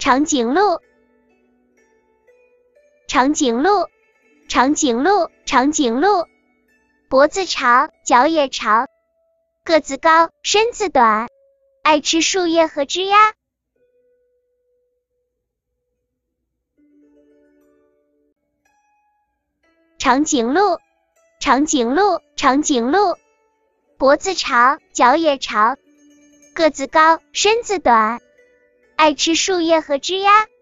长颈鹿，长颈鹿，长颈鹿，长颈鹿，脖子长，脚也长，个子高，身子短，爱吃树叶和枝桠。长颈鹿，长颈鹿，长颈鹿，脖子长，脚也长，个子高，身子短，爱吃树叶和枝桠。